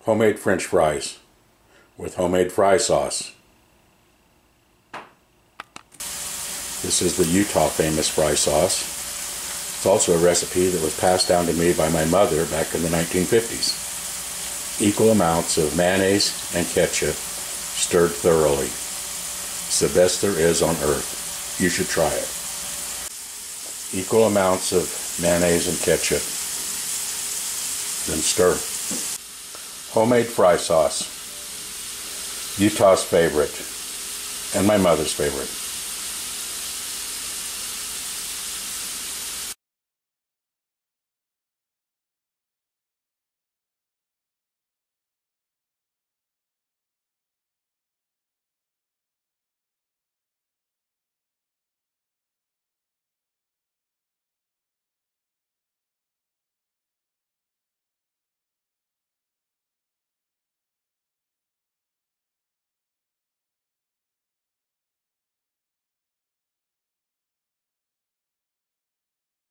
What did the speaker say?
Homemade French fries with homemade fry sauce. This is the Utah famous fry sauce. It's also a recipe that was passed down to me by my mother back in the 1950s. Equal amounts of mayonnaise and ketchup stirred thoroughly. It's the best there is on earth. You should try it. Equal amounts of mayonnaise and ketchup. Then stir. Homemade fry sauce. Utah's favorite, and my mother's favorite.